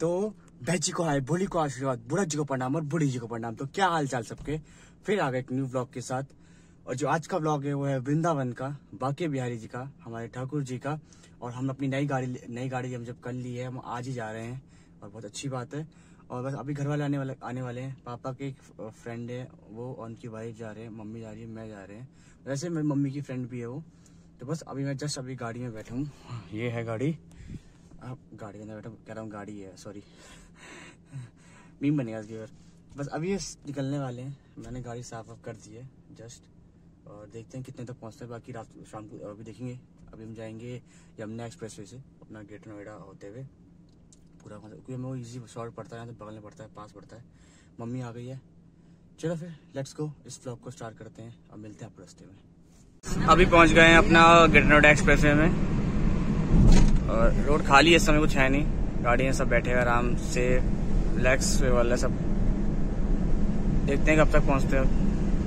तो बहन जी को हाय, भोली को आशीर्वाद, बुढ़ा जी को प्रणाम और बूढ़ी जी को प्रणाम। तो क्या हाल चाल सबके, फिर आ गए एक न्यू व्लॉग के साथ। और जो आज का व्लॉग है वो है वृंदावन का, बांके बिहारी जी का, हमारे ठाकुर जी का। और हम अपनी नई गाड़ी हम जब कर ली है, हम आज ही जा रहे हैं और बहुत अच्छी बात है। और बस अभी घर वाले आने वाले हैं। पापा के एक फ्रेंड है वो और उनकी वाइफ जा रहे हैं, मम्मी जा रही है, मैं जा रहे हैं। वैसे मेरी मम्मी की फ्रेंड भी है वो। तो बस अभी मैं जस्ट अभी गाड़ी में बैठा हूँ, ये है गाड़ी। अब गाड़ी के अंदर बैठा, कह रहा हूँ गाड़ी है, सॉरी मीम बनेगा इसकी बार। बस अभी ये निकलने वाले हैं, मैंने गाड़ी साफ कर दी है जस्ट। और देखते हैं कितने तक पहुँचते हैं, बाकी रात शाम को अभी देखेंगे। अभी हम जाएंगे यमुना एक्सप्रेसवे से अपना गेट नोएडा होते हुए पूरा, क्योंकि हमें वो ईजी शॉर्ट पड़ता है, तो बगल में पड़ता है, पास पड़ता है। मम्मी आ गई है, चलो फिर लेट्स गो, इस व्लॉग को स्टार्ट करते हैं और मिलते हैं आपको रास्ते में। अभी पहुंच गए हैं अपना गेट नोएडा एक्सप्रेसवे में और रोड खाली है, इस समय कुछ है नहीं, गाड़ियाँ सब बैठे हैं आराम से, रिलैक्स वाला सब। देखते हैं कब तक पहुंचते हैं।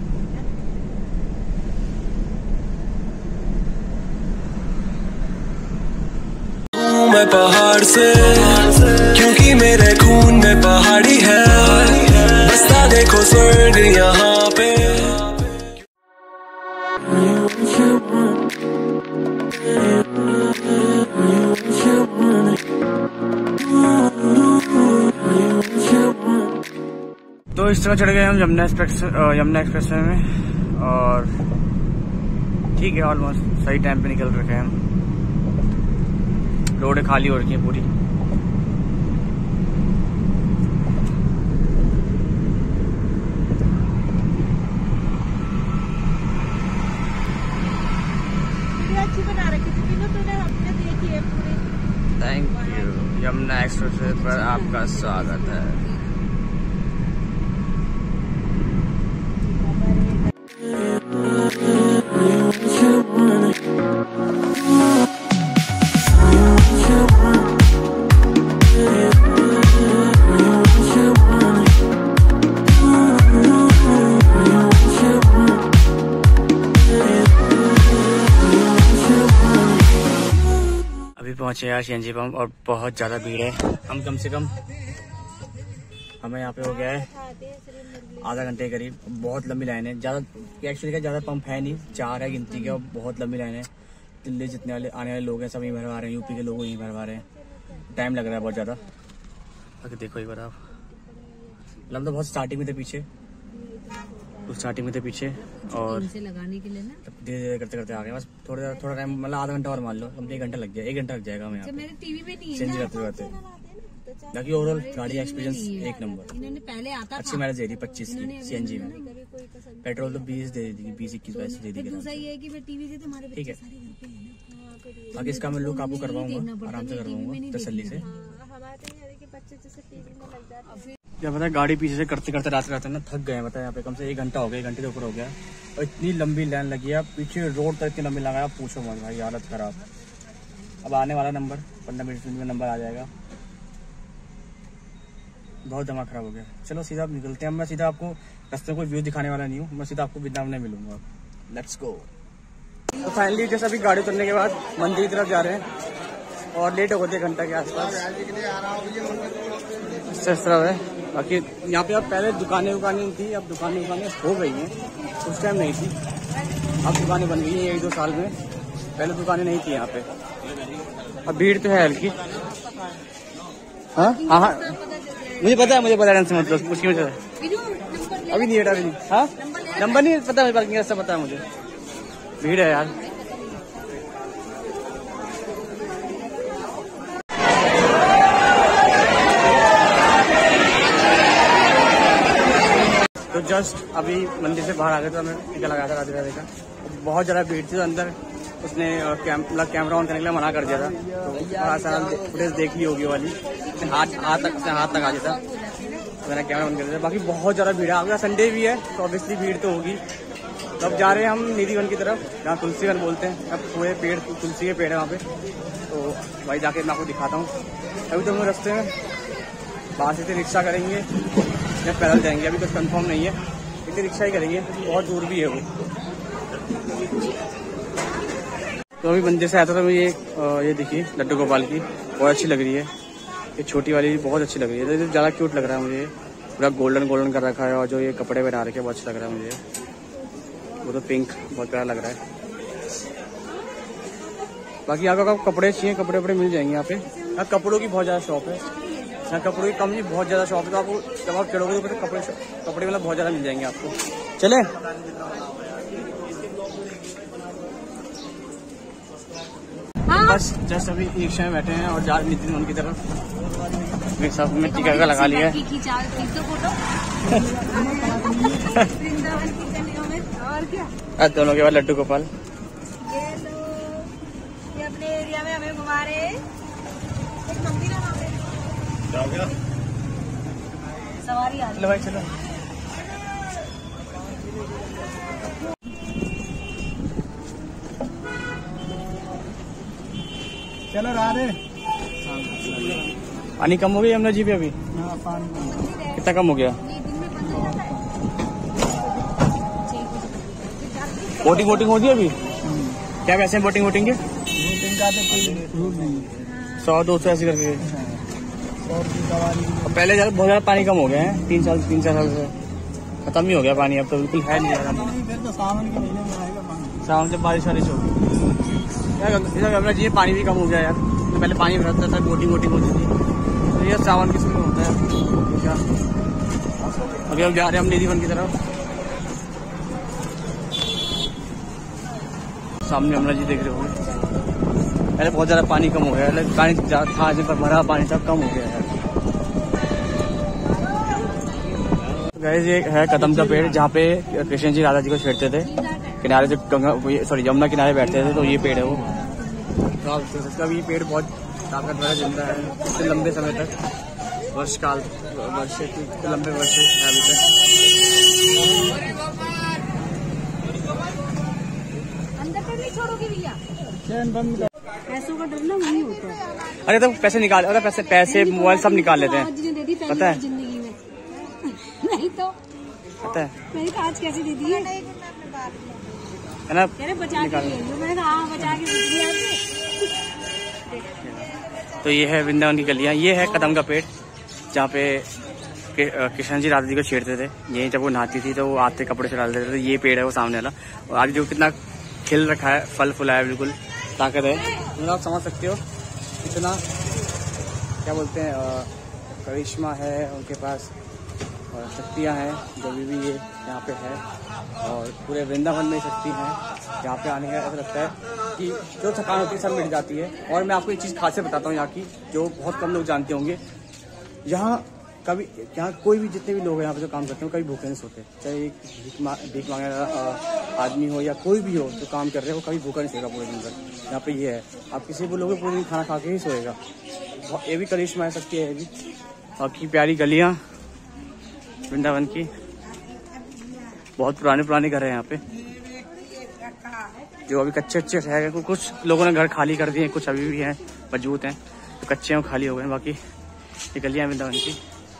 मैं पहाड़ से, क्योंकि मेरे खून में पहाड़ी है, बसता देखो स्वर्ग यहाँ पे। तो इस तरह चढ़ गए हम यमुना एक्सप्रेसवे में और ठीक है, ऑलमोस्ट सही टाइम पे निकल रखे हैं हम। रोड खाली हो रही है पूरी। अच्छी बना रखी थी तूने, हमने देखी है पूरी। Thank you. यमुना एक्सप्रेसवे पर आपका स्वागत है। पहुंचे यार सीएनजी पंप और बहुत ज्यादा भीड़ है। हम कम से कम हमें यहाँ पे हो गया है आधा घंटे के करीब। बहुत लंबी लाइन है, ज्यादा एक्चुअली क्या ज्यादा पंप है नहीं, 4 है गिनती के और बहुत लंबी लाइन है। दिल्ली जितने आने वाले लोग हैं सब यहीं भरवा रहे हैं, यूपी के लोग यहीं भरवा रहे हैं। टाइम लग रहा है बहुत ज्यादा। बाकी देखो एक बार आप, हम तो बहुत स्टार्टिंग में थे पीछे, और लगाने के लिए ना धीरे धीरे करते करते आ गए। बस थोड़ा टाइम, मतलब आधा घंटा और मान लो, हम 1 घंटा लग गया, 1 घंटा लग जाएगा हमें यहाँ मेरे टीवी में नहीं है चेंज करते। बाकी ओवरऑल गाड़ी एक्सपीरियंस एक नंबर। इन्होंने पहले आता था, अच्छी माइलेज दे रही 25 की सीएनजी में। पेट्रोल तो 20 दे दी, 20-21 पैसे दे दी। दूसरा ये है कि टीवी से तुम्हारे ठीक है। बाकी इसका मैं लोग काबू करवाऊंगा, आराम से करवाऊंगा तसल्ली से। क्या पता है, गाड़ी पीछे से करते करते रात ना थक गए, पता है यहाँ पे कम से 1 घंटा हो गया, 1 घंटे के ऊपर हो गया। और इतनी लंबी लाइन लगी है, पीछे रोड तक इतनी लंबी लगाया, पूछो मत भाई, हालत खराब। अब आने वाला नंबर 15 मिनट में नंबर आ जाएगा। बहुत दिमाग खराब हो गया। चलो सीधा आप निकलते हैं। मैं सीधा आपको रास्ते में कोई व्यू दिखाने वाला नहीं हूँ, मैं सीधा आपको वृंदावन में मिलूंगा। Let's go. तो फाइनली जैसे अभी गाड़ी उतरने के बाद मंदिर की तरफ जा रहे हैं और लेट हो गए 1 घंटा के आसपास। इस तरह है। बाकी यहाँ पे अब पहले दुकानें थी, अब दुकानें हो गई हैं, उस टाइम नहीं थी, अब दुकानें बन गई हैं 1-2 साल में। पहले दुकानें नहीं थी यहाँ पे। अब भीड़ तो है हल्की। हाँ, मुझे पता है मतलब उसकी वजह से अभी नहीं अभी नहीं। हाँ, नंबर नहीं पता है, पार्किंग रास्ता पता है मुझे। भीड़ है यार। तो जस्ट अभी मंदिर से बाहर आ गए तो हमें टीका लगाया था राधे राधे का। बहुत ज़्यादा भीड़ थी, तो अंदर उसने कैमरा ऑन करने के लिए मना कर दिया था। तो बड़ा सारा फुटेज देख ली होगी वाली, हाथ तक आ जाता, मैंने कैमरा ऑन कर दिया। बाकी बहुत ज़्यादा भीड़ है, अगर संडे भी है तो ऑब्वियसली भीड़ तो होगी। तो अब जा रहे हैं हम निधिवन की तरफ, जहाँ तुलसी वन बोलते हैं। अब पूरे पेड़, तुलसी के पेड़ है वहाँ पे, तो भाई जाके मैं आपको दिखाता हूँ। अभी तो हम रास्ते में बाहर से रिक्शा करेंगे या पैदल जाएंगे, अभी कुछ कंफर्म नहीं है, लेकिन रिक्शा ही करेंगे, बहुत दूर भी है वो। तो अभी मंदिर से आया था तो ये देखिए लड्डू गोपाल की बहुत अच्छी लग रही है। ये छोटी वाली बहुत अच्छी लग रही है, तो ज़्यादा क्यूट लग रहा है मुझे। पूरा गोल्डन गोल्डन कर रखा है और जो ये कपड़े बना रखे हैं बहुत अच्छा लग रहा है मुझे। वो तो पिंक बहुत प्यारा लग रहा है। बाकी यहाँ का कपड़े चाहिए, कपड़े वपड़े मिल जाएंगे यहाँ पे। यहाँ कपड़ों की बहुत ज़्यादा शॉप है, यहाँ कपड़ों की कम नहीं बहुत ज़्यादा शॉप है। तो आपको जब आप चढ़ोगे तो कपड़े मतलब बहुत ज़्यादा मिल जाएंगे आपको। चले बस जस्ट अभी रिक्शा में बैठे हैं और जा रहे नितिन उनकी तरफ। मेरे साथ में टीका का लगा लिया है। दोनों के बाद लड्डू गोपाल ये अपने एरिया में हमें घुमा रहे हैं। एक मंदिर है वहाँ पे। सवारी आ रही है। चलो भाई चलो। चलो राधे। पानी कम हो गई यमुना जी पे अभी? हाँ पानी कितना कम हो गया? बोटिंग वोटिंग होती है अभी? क्या वैसे बोटिंग वोटिंग के? बोटिंग का तो कोई रूल नहीं है। 100-200 ऐसे करके। और की सवारी पहले बहुत ज़्यादा पानी कम हो गया है, 3-4 साल से खत्म ही हो गया पानी। अब तो बिल्कुल है नहीं ज़्यादा। फिर तो सावन के महीने में आएगा पानी। सावन से बारिश वारिश होगी यार। यमुना जी पानी भी कम हो गया यार। तो पहले पानी भरता था, बोटिंग वोटिंग होती थी। तो ये सावन के समय होता है क्या? अभी हम जा रहे हैं हम निधिवन की तरफ। सामने यमुना जी देख रहे होंगे। पहले बहुत ज़्यादा पानी कम हो गया, पानी था जिन पर भरा पानी सब कम हो गया यार। गाइस ये है कदम का पेड़, जहाँ पे कृष्ण जी राधा जी को छेड़ते थे। किनारे जो यमुना किनारे बैठते थे, तो ये पेड़ है वो। तो आप देख सकते हो ये पेड़ बहुत ताकतवर जिंदा है इतने लंबे समय तक, वर्ष लंबे वर्ष है अभी तक। अंदर पर नहीं छोड़ोगे भैया। पैसों का डर ना वही होता है। अरे तो पैसे निकाल, अरे पैसे मोबाइल सब निकाल लेते हैं, पता है? जिंदगी में नहीं तो पता है मैंने कहा आज कैसे दे दी है ना? बचा के ले लो। मैंने कहा हाँ बचा के दे दी आपने। तो ये है वृंदावन की गलियां। ये है कदम का पेड़, जहाँ पे कृष्ण जी राधा जी को छेड़ते थे। ये जब वो नहाती थी तो वो आते कपड़े चढ़ा देते थे। ये पेड़ है वो सामने वाला, और आज जो कितना खिल रखा है, फल फुला है, बिल्कुल ताकत है। मतलब आप समझ सकते हो कितना क्या बोलते हैं करिश्मा है उनके पास और शक्तियाँ हैं जो भी ये यहाँ पे है। और पूरे वृंदावन में शक्ति हैं, यहाँ पे आने का ऐसा लगता है कि जो थकान होती है सब मिट जाती है। और मैं आपको एक चीज़ खासियत बताता हूँ यहाँ की, जो बहुत कम लोग जानते होंगे। यहाँ कोई भी जितने भी लोग हैं यहाँ पे जो काम करते हैं, कभी भूखे नहीं सोते। चाहे एक भीख मांगने वाला आदमी हो या कोई भी हो जो काम कर रहे हो, कभी भूखा नहीं सोएगा पूरे दिन भर। यहाँ पे ये है, आप किसी भी लोग पूरे दिन खाना खा के ही सोएगा। ये भी करिश्मा है, शक्ति है ये भी। बाकी प्यारी गलियाँ वृंदावन की, बहुत पुराने घर है यहाँ पे, जो अभी कच्चे रह गए। कुछ लोगों ने घर खाली कर दिए, कुछ अभी भी हैं मौजूद हैं, तो कच्चे हैं खाली हो गए। बाकी ये गलियाँ वृंदावन की।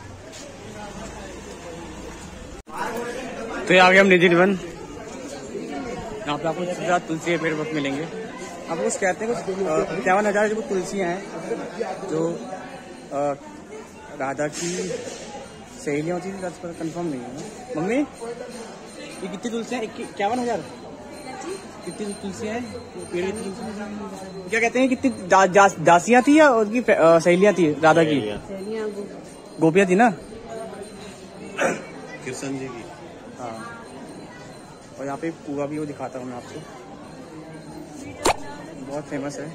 तो ये आ गए हम निधिवन। यहाँ पे आपको तुलसी के पेड़ बहुत मिलेंगे। आप कुछ कहते हैं कुछ 51,000 जो तुलसियाँ हैं, जो राधा की सहेलियाँ होती थी, कंफर्म नहीं है मम्मी। ये कितनी तुलसियाँ? 51,000 कितनी तुलसियाँ हैं? क्या कहते हैं कितनी दासियाँ थी या उसकी सहेलियाँ थी राधा की? गोपियाँ थी ना कृष्ण जी की। हाँ, और यहाँ पे कुआं भी वो दिखाता हूँ मैं आपको, बहुत फेमस है।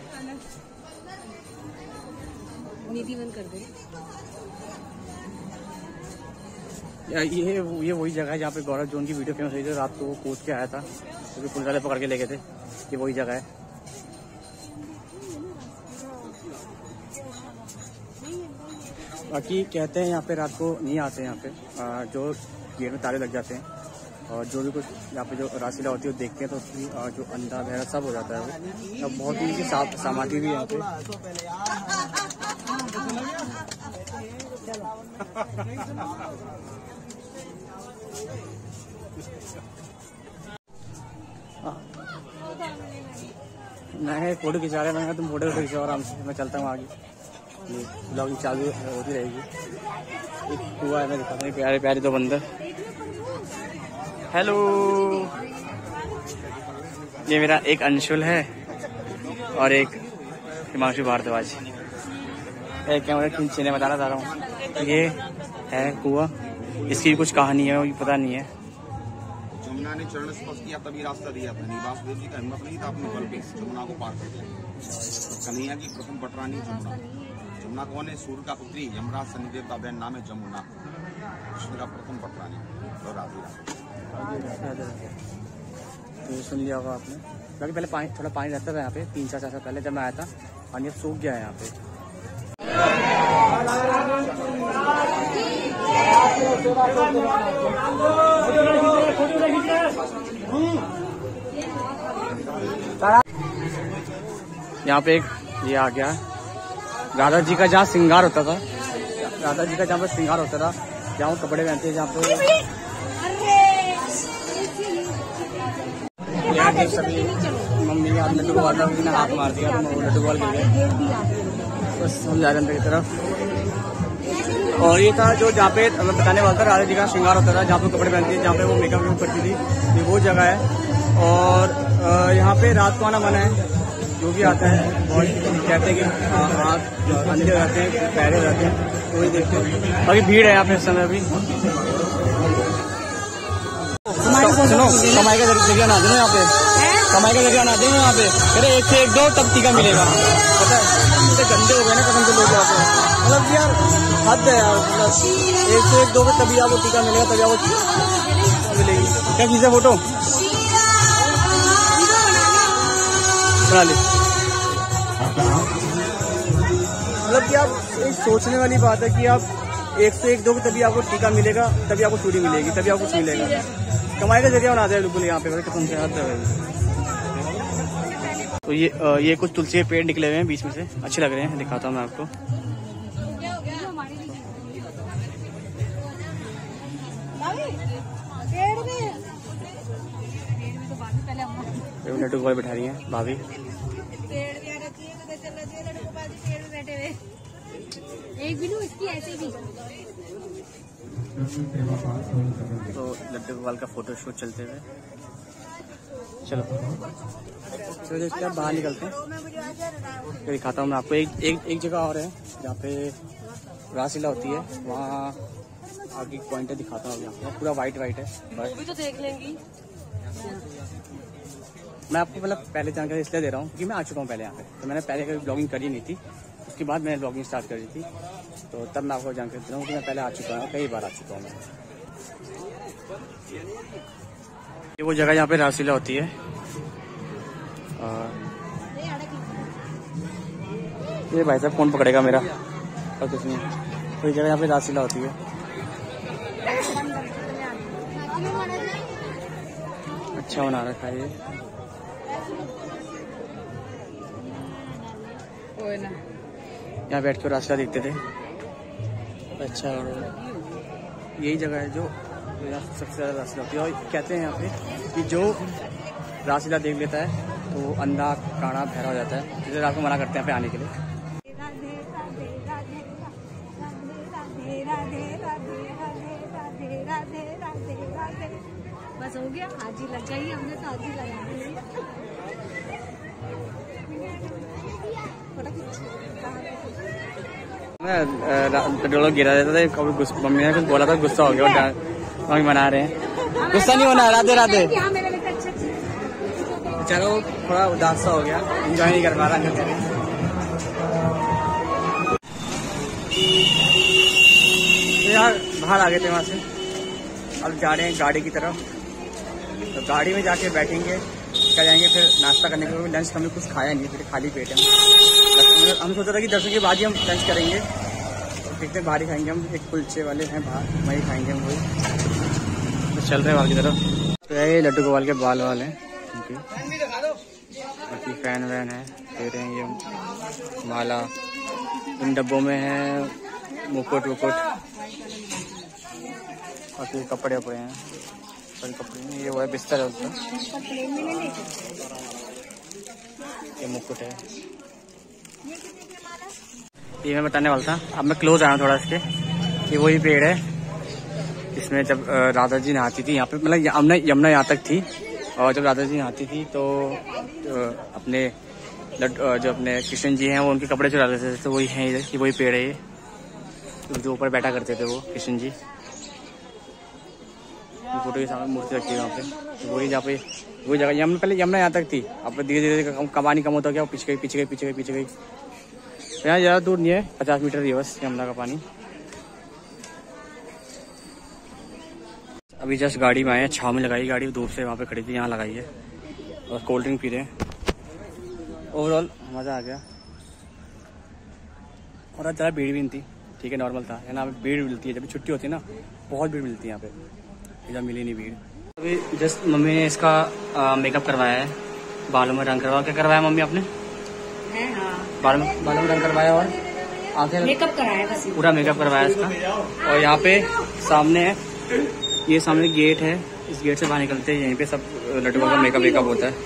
निधिवन कर दे। ये वही जगह है जहाँ पे गौरव जोन की वीडियो फेमस हुई थी। रात को वो कूद के आया था, क्योंकि पुलिस वाले पकड़ के ले गए थे। ये वही जगह है। बाकी कहते हैं यहाँ पे रात को नहीं आते, यहाँ पे जो गेट में ताले लग जाते हैं, और जो भी कुछ यहाँ पे जो रासलीला होती है वो देखते हैं, तो उसकी जो अंधा बहरा सब हो जाता है वो। अब बहुत ही की समाधि भी है यहाँ पे। मैं फोटो खिंचा रहे हैं, मैंने तुम फोटो खिंचाओ आराम से, मैं चलता हूँ आगे। ब्लॉगिंग चालू होती रहेगी। एक कुआ है, मैं दिखाता हूँ, प्यारे प्यारे दो बंदर। हेलो, ये मेरा एक अंशुल है और एक हिमांशु भारद्वाज। एक कैमरा खींचने बताना चाह रहा हूँ। ये है कुआ, इसकी कुछ कहानी है, पता नहीं है। जमुना ने चरण स्पर्श किया तभी रास्ता दिया था। वासुदेव जी का हिम्मत नहीं था अपने बल पे जमुना को पार कर दिया। कन्हैया की प्रथम पटरानी जमुना। जमुना कौन है? सूर्य का पुत्री, यमराज शनिदेव का बहन, नाम है जमुना। कृष्ण का प्रथम पटरानी। और राधे तो सुन लिया होगा आपने। बाकी पहले पानी, थोड़ा पानी रहता था यहाँ पे। 3-4 साल पहले जब मैं आया था, पानी अब सूख गया है यहाँ पे। यहाँ पे एक ये आ गया राधा जी का जहाँ श्रृंगार होता था। राधा जी का जहाँ पर श्रृंगार होता था, जहाँ वो कपड़े पहनते हैं, जहाँ पे सभी मम्मी ने लड्डू गोपाल ने हाथ मार दिया, तो लड्डू गोपाल गिर गए। बस हम जा रहे अंदर की तरफ। और ये था जो जहाँ पे मैं बताने वाला था, राधा जी का श्रृंगार होता था, जहाँ पे कपड़े पहनती थी, जहाँ पे वो मेकअप करती थी, ये वो जगह है। और यहाँ पे रात को आना मना है, जो भी आता है। और कहते हैं कि आँख अंधे हो जाते हैं, पैरे हो जाते हैं, तो वही देखते हैं। बाकी भीड़ है यहाँ पे इस समय भी। सुनो, कमाई का जरिया ना देना यहाँ पे, कमाई का जरिया ना देना यहाँ पे। अरे 1 से 1 दो तब टीका मिलेगा। पता है इतने गंदे हो गए ना कसम से लोग यहाँ पे। मतलब यार हद है यार। मतलब 1 से 1 दो तभी आपको टीका मिलेगा, तभी आपको मिलेगी। क्या चीज़ है? फोटो बना ली। मतलब कि आप एक सोचने वाली बात है कि आप 1 से 1 दो तभी आपको टीका मिलेगा, तभी आपको चूड़ी मिलेगी, तभी आपको कुछ मिलेगा। कमाई का जरिया बनाते हैं बिल्कुल यहाँ पे। कसम से हद है। तो ये कुछ तुलसी के पेड़ निकले हुए हैं बीच में से, अच्छे लग रहे हैं, दिखाता हूँ मैं आपको। लड्डू गोपाल बैठा रही हैं भाभी। एक भी इसकी ऐसे भी। तो लड्डू गोपाल का फोटो शूट चलते हुए, चलो इसके बाद बाहर निकलते हैं। दिखाता हूँ मैं आपको। एक जगह और है जहाँ पे रासलीला होती है, वहाँ आगे पॉइंट दिखाता हूँ। यहाँ पूरा वाइट है, बट तो देख लेंगी। मैं आपको मतलब पहले जानकारी इसलिए दे रहा हूँ क्योंकि मैं आ चुका हूँ पहले यहाँ पे। तो मैंने पहले कभी ब्लॉगिंग करी नहीं थी, उसके बाद मैंने ब्लॉगिंग स्टार्ट करी थी, तो तब मैं आपको जानकारी दे रहा हूँ कि मैं पहले आ चुका हूँ, कई बार आ चुका हूँ मैं। ये वो जगह जहाँ पे रासलीला होती है। ये भाई साहब कौन पकड़ेगा मेरा, और कुछ नहीं। तो ये जगह यहाँ पे रासलीला होती है। अच्छा बना रखा है ये। यहाँ बैठ के रास्ता देखते थे। अच्छा, यही जगह है जो सबसे ज्यादा रासलीला होती है। और कहते हैं यहाँ पे कि जो रासलीला देख लेता है तो अंधा काना बहरा हो जाता है, इसलिए रात को मना करते हैं यहाँ पे आने के लिए। बस हो गया, हाजी लग गई, हमने तो हाजी लगा दी। डोलो गिरा देता था कभी। मम्मी ने कुछ बोला था, गुस्सा हो गया, मम्मी मना रहे हैं। गुस्सा नहीं होना, राधे राधे। चलो थोड़ा उदास सा हो गया, एंजॉय नहीं कर पा रहा। यार बाहर आ गए थे वहाँ से, अब जा रहे हैं गाड़ी की तरफ। तो गाड़ी में जाके बैठेंगे, क्या जाएंगे फिर नाश्ता करने के लिए। लंच हमने कुछ खाया नहीं, फिर खाली पेट है। हम सोचा था कि 10 बजे के बाद ही हम लंच करेंगे, और देखते हैं बाहर ही खाएंगे हम। एक कुलचे वाले हैं बाहर, वहीं खाएंगे हम वही। तो चल रहे हैं बाहर की तरफ। तो ये लड्डू गोपाल के बाल वाले हैं, बाकी फैन वैन है, दे रहे हैं ये माला। इन डब्बों में है मुकुट वुकुट, बाकी कपड़े वपड़े हैं, सभी कपड़े हैं। ये वो है बिस्तर है उसका, ये मुकुट है। ये मैं बताने वाला था। अब मैं क्लोज आया थोड़ा इसके कि वही पेड़ है इसमें जब राधा जी नहाती थी यहाँ पे, मतलब यमुना यहाँ तक थी। और जब राधा जी नहाती थी तो अपने जो अपने कृष्ण जी हैं वो उनके कपड़े चुरा लेते थे, तो वही है इधर कि वही पेड़ है ये, जो ऊपर बैठा करते थे वो कृष्ण जी। फोटो के सामने मूर्ति रखी है वहाँ पे, तो वही जहाँ पे वही जगह यमुना, पहले यमुना यहाँ तक थी। अब धीरे धीरे पानी कम होता गया, पीछे गई। तो यहाँ ज़्यादा दूर नहीं है, 50 मीटर ही है बस यमुना का पानी। अभी जस्ट गाड़ी में आए हैं, छाँव में लगाई गाड़ी, धूप से वहाँ पे खड़ी थी, यहाँ लगाई है और कोल्ड ड्रिंक पी रहे हैं। ओवरऑल मज़ा आ गया। और आज ज़्यादा भीड़ भी नहीं थी, ठीक है, नॉर्मल था। यहाँ पे भीड़ मिलती है जब छुट्टी होती है ना, बहुत भीड़ मिलती है यहाँ पे, इधर मिली नहीं भीड़। अभी जस्ट मम्मी ने इसका मेकअप करवाया है, बालों में रंग करवा। क्या करवाया मम्मी आपने? बालों में रंग करवाया और आंखें मेकअप कराया बस, पूरा मेकअप करवाया इसका। और यहाँ पे सामने है, ये सामने गेट है, इस गेट से बाहर निकलते हैं, यहीं पे सब लड़कों का मेकअप होता है।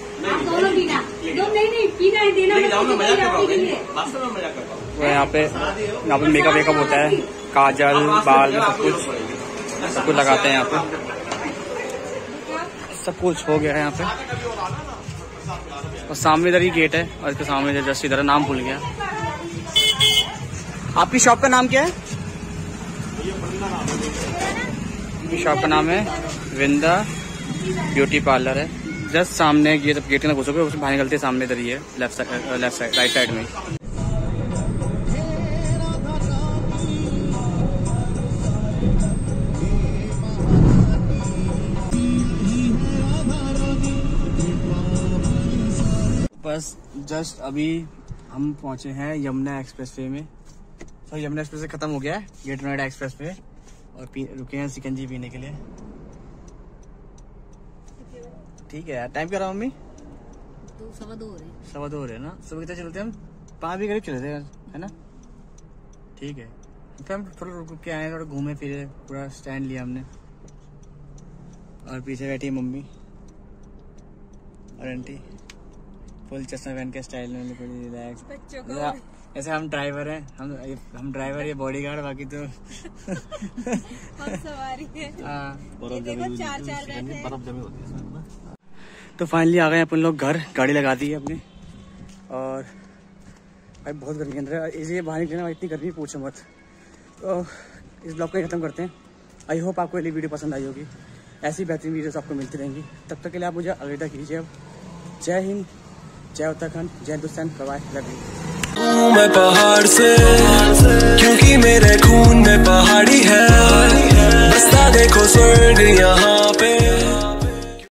वो यहाँ पे मेकअप होता है, काजल बाल में सब कुछ लगाते हैं यहाँ पे। सब कुछ हो गया है यहाँ पे। और सामने इधर ही गेट है और इसके सामने इधर जस्ट इधर, नाम भूल गया। आपकी शॉप का नाम क्या है? आपकी शॉप का नाम है वृंदा ब्यूटी पार्लर है। जस्ट सामने ये जब गेट के ना घुसोगे उसमें बाहर निकलते सामने इधर ही है, लेफ्ट साइड राइट साइड में। बस जस्ट अभी हम पहुंचे हैं यमुना एक्सप्रेस वे में। सर यमुना एक्सप्रेस वे खत्म हो गया है, गेट नोएडा एक्सप्रेस वे, और रुके हैं सिकंजी पीने के लिए। ठीक है यार, टाइम क्या रहा मम्मी? 2:15 हो रहे हैं ना। सुबह कितने चलते हैं हम? 5 भी करीब चले थे है ना। ठीक है, फिर हम थोड़ा रुक के आए, थोड़ा घूमे फिरे, पूरा स्टैंड लिया हमने। और पीछे बैठी मम्मी और आंटी, फुल चश्मा पहन के स्टाइल में, रिलैक्स। ऐसे हम ड्राइवर हैं, हम ड्राइवर, ये बॉडीगार्ड, बाकी तो सवारी है। तो फाइनली आ गए अपन लोग घर, गाड़ी लगा दी है अपनी। और भाई बहुत गर्मी के अंदर है, इसलिए बाहर निकलना, इतनी गर्मी पूछो मत। तो इस ब्लॉग को खत्म करते हैं। आई होप आपको ये वीडियो पसंद आई होगी। ऐसी बेहतरीन वीडियोस आपको मिलती रहेंगी। तब तक के लिए आप मुझे अलविदा कीजिए। अब जय हिंद, जय उत्तराखंड, जय हिंदुस्तान, बाय, लव यू। मैं पहाड़ से, क्योंकि मेरे खून में पहाड़ी है। रास्ता देखो स्वर्ग यहाँ